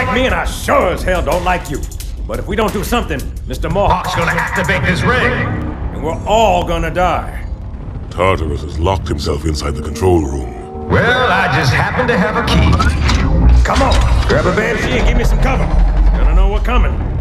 like me, and I sure as hell don't like you. But if we don't do something, Mr. Mohawk's gonna activate this ring, and we're all gonna die. Tartarus has locked himself inside the control room. Well, I just happen to have a key. Come on, grab a banshee and give me some cover. Gonna know we're coming.